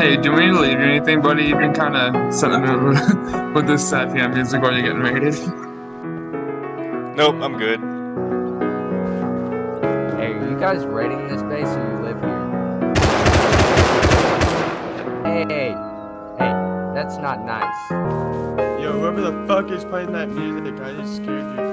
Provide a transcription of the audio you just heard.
Hey, do you want me to leave or anything, buddy? You've been kind of setting the mood with this sad piano music while you're getting raided. Nope, I'm good. Hey, are you guys raiding this base or you live here? Hey, that's not nice. Yo, whoever the fuck is playing that music, I just scared you.